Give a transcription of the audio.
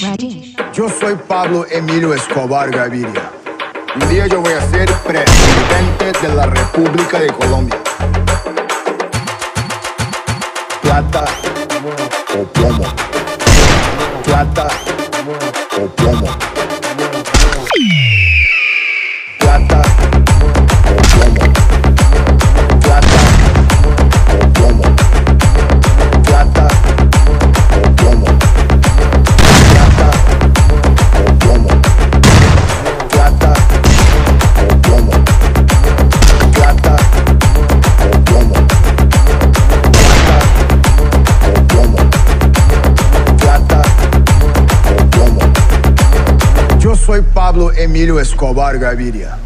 Yo soy Pablo Emilio Escobar Gaviria. Un día yo voy a ser presidente de la República de Colombia. Plata o plomo. Plata o plomo. Plata o plomo. Plata o plomo. Plata o plomo. Plata o plomo. Plata o plomo. Plata o plomo. Plata o plomo. Plata o plomo. Yo soy Pablo Emilio Escobar Gaviria.